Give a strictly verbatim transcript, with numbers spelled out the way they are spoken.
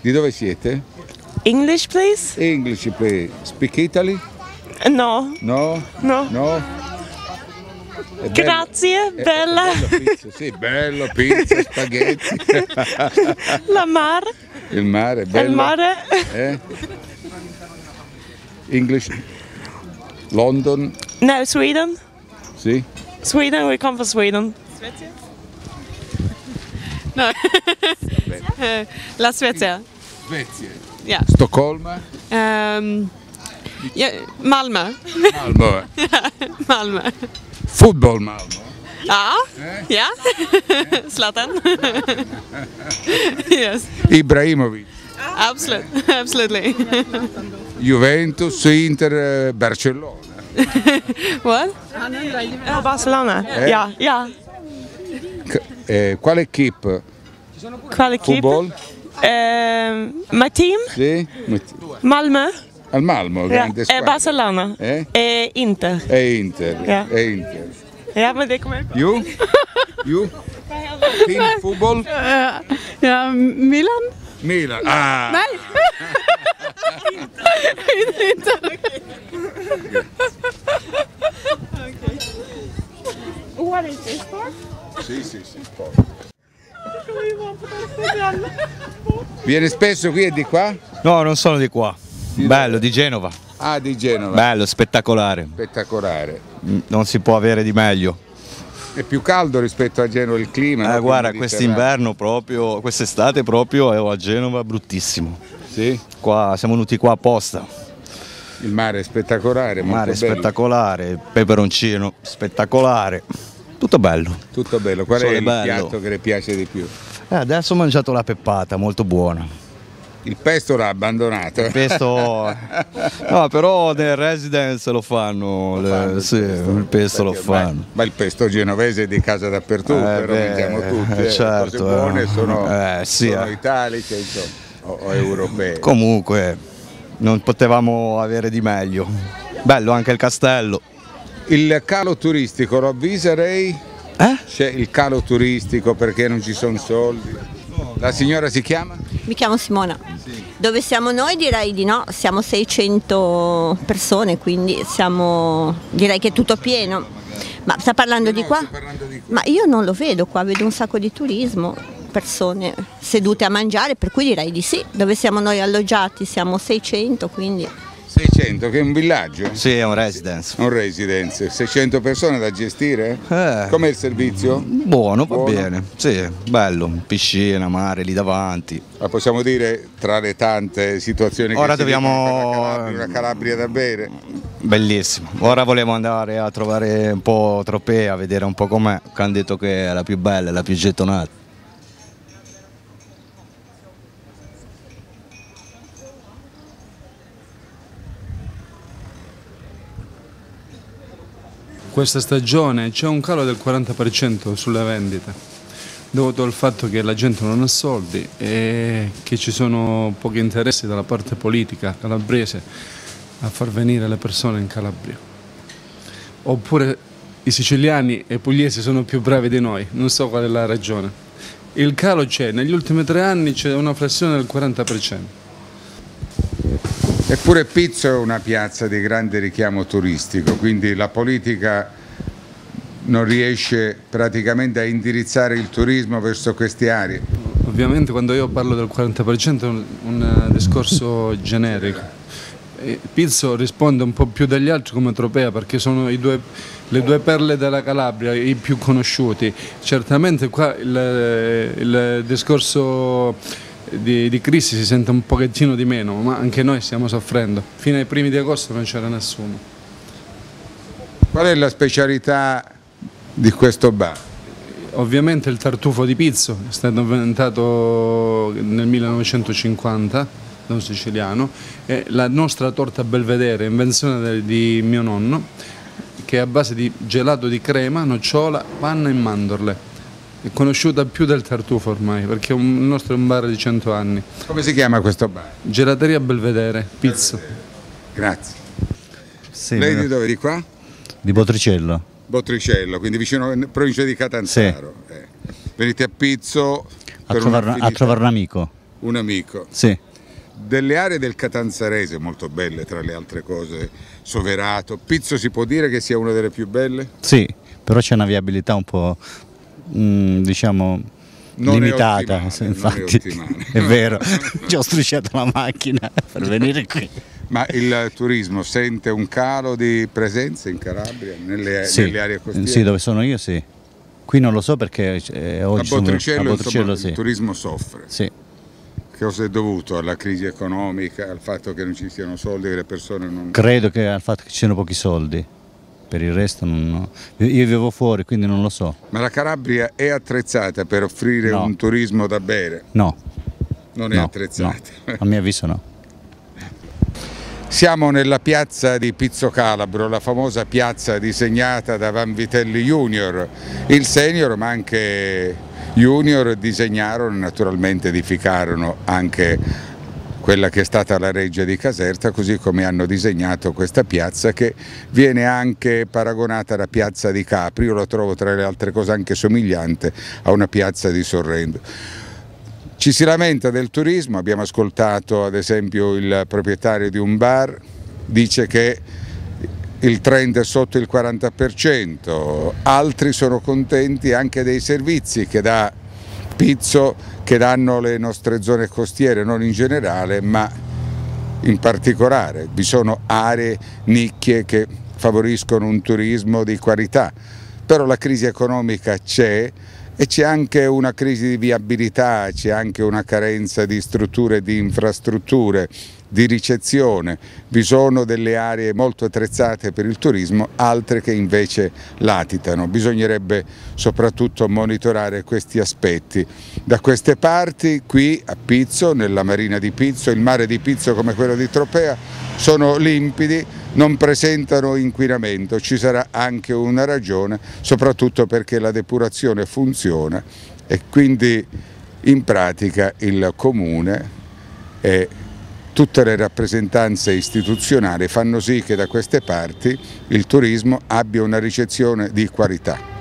Di dove siete? English, please? English, please. Speak Italy? No. No? No. No? È bello. Grazie, È- è bella. bello pizza, sì, bello, pizza, spaghetti. La mare. Il mare, è bello. Il mare. Eh? English? London? No, Sweden. Sì? Sweden, we come from Sweden. No. Eh, La Svezia. Svezia. Ja. Stoccolma? Ehm, ja, Malmö. Malmö. Malmö. Football Malmö? Ja. Eh? Ja. Zlatan. Yes. Ibrahimovic? Absolut. Absolutely. Juventus, Inter, eh, Barcellona? What? Oh, Barcelona. Eh? Ja, ja. C- eh, quale equipe? Quale equipe? Football? Ehm, my team? Sì? Malmö. Al Malmo, Ja. grande Eh, squadra. Barcelona. Eh? E Inter. E Inter. Ja. E Inter. Ja, men det kommer jag You? You? Team football? Ja, Milan. Milan. Ah! Nej. Inte. What is this for? Sì, sì, sì. Viene spesso qui e di qua? No, non sono di qua. Bello, di Genova. Ah, di Genova. Bello, spettacolare. Spettacolare. Mm, Non si può avere di meglio. È più caldo rispetto a Genova il clima? Eh, no? Più guarda, mediterraneo. quest'inverno proprio, quest'estate proprio ero a Genova bruttissimo. Sì? Qua siamo venuti qua apposta. Il mare è spettacolare, Il molto mare è bello. spettacolare, il peperoncino spettacolare. Tutto bello. Tutto bello. Qual è Sole il bello. piatto che le piace di più? Eh, adesso ho mangiato la peppata, molto buona. Il pesto l'ha abbandonato. Il pesto. No, però nel residence lo fanno. le- fanno il sì, pesto. il pesto lo Perché ormai- fanno. Ma il pesto genovese è di casa dappertutto, Eh, lo beh, mangiamo tutti. eh, eh. certo, Le cose buone eh. sono, Eh, sì, sono eh. italiche insomma, o, o europee. Comunque, non potevamo avere di meglio. Bello anche il castello. Il calo turistico lo avviserei? Eh? C'è il calo turistico perché non ci sono soldi. La signora si chiama? Mi chiamo Simona. Dove siamo noi direi di no, siamo seicento persone, quindi siamo, direi che è tutto pieno. Ma sta parlando di qua? Sto parlando di qua. Ma io non lo vedo qua, vedo un sacco di turismo, persone sedute a mangiare, per cui direi di sì. Dove siamo noi alloggiati siamo seicento, quindi... seicento, che è un villaggio? Sì, è un residence. Un residence, seicento persone da gestire? Eh. Com'è il servizio? Buono, va Buono. bene. Sì, bello. Piscina, mare lì davanti. Ma possiamo dire tra le tante situazioni Ora che si dobbiamo- vivono per la Calabria, una Calabria da bere? Bellissimo. Ora volevo andare a trovare un po' Tropea, a vedere un po' com'è. Che hanno detto che è la più bella, la più gettonata. Questa stagione c'è un calo del quaranta per cento sulle vendite, dovuto al fatto che la gente non ha soldi e che ci sono pochi interessi dalla parte politica calabrese a far venire le persone in Calabria. Oppure i siciliani e i pugliesi sono più bravi di noi, non so qual è la ragione. Il calo c'è, negli ultimi tre anni c'è una flessione del quaranta per cento. Eppure Pizzo è una piazza di grande richiamo turistico, quindi la politica non riesce praticamente a indirizzare il turismo verso queste aree. Ovviamente quando io parlo del quaranta per cento è un, un discorso generico. E Pizzo risponde un po' più degli altri come Tropea perché sono i due, le due perle della Calabria, i più conosciuti. Certamente qua il, il discorso di, di crisi si sente un pochettino di meno, ma anche noi stiamo soffrendo. Fino ai primi di agosto non c'era nessuno. Qual è la specialità di questo bar? Ovviamente il tartufo di Pizzo è stato inventato nel millenovecentocinquanta da un siciliano e la nostra torta Belvedere, invenzione di mio nonno, che è a base di gelato di crema, nocciola, panna e mandorle. È conosciuta più del tartufo ormai perché il nostro è un bar di cento anni. Come si chiama questo bar? Gelateria Belvedere, Pizzo. Grazie. Sì, Lei di dove? Di qua? di Botricello. Botricello, quindi vicino in provincia di Catanzaro. Eh. Venite a Pizzo A per trovare, una a affinità- trovare un amico. Un amico. Sì. Delle aree del Catanzarese molto belle, tra le altre cose, Soverato. Pizzo si può dire che sia una delle più belle? Sì, però c'è una viabilità un po', mm, diciamo, Non limitata. è ottimale, sì, non è infatti, ottimale. è vero, ci ho strusciato la macchina per venire qui. Ma il turismo sente un calo di presenza in Calabria, nelle, Sì, nelle aree costiere? sì, dove sono io sì. Qui non lo so perché eh, A oggi sono- Bottricello, a Bottricello insomma, sì. il turismo soffre. Sì. Che cosa è dovuto? Alla crisi economica, al fatto che non ci siano soldi, che le persone non... Credo che al fatto che ci siano pochi soldi, per il resto non... Io io vivo fuori quindi non lo so. Ma la Calabria è attrezzata per offrire No. un turismo da bere? No, Non è no, attrezzata. no. A mio avviso no. Siamo nella piazza di Pizzo Calabro, la famosa piazza disegnata da Vanvitelli Junior. Il senior ma anche junior disegnarono e naturalmente edificarono anche quella che è stata la reggia di Caserta, così come hanno disegnato questa piazza che viene anche paragonata alla piazza di Capri. Io lo trovo tra le altre cose anche somigliante a una piazza di Sorrento. Ci si lamenta del turismo, abbiamo ascoltato ad esempio il proprietario di un bar, dice che il trend è sotto il quaranta per cento, altri sono contenti anche dei servizi che dà Pizzo, che danno le nostre zone costiere, non in generale ma in particolare. Vi sono aree, nicchie che favoriscono un turismo di qualità, però la crisi economica c'è. E c'è anche una crisi di viabilità, c'è anche una carenza di strutture, di infrastrutture, di ricezione. Vi sono delle aree molto attrezzate per il turismo, altre che invece latitano. Bisognerebbe soprattutto monitorare questi aspetti. Da queste parti, qui a Pizzo, nella marina di Pizzo, il mare di Pizzo come quello di Tropea, sono limpidi, non presentano inquinamento, ci sarà anche una ragione, soprattutto perché la depurazione funziona e quindi in pratica il Comune e tutte le rappresentanze istituzionali fanno sì che da queste parti il turismo abbia una ricezione di qualità.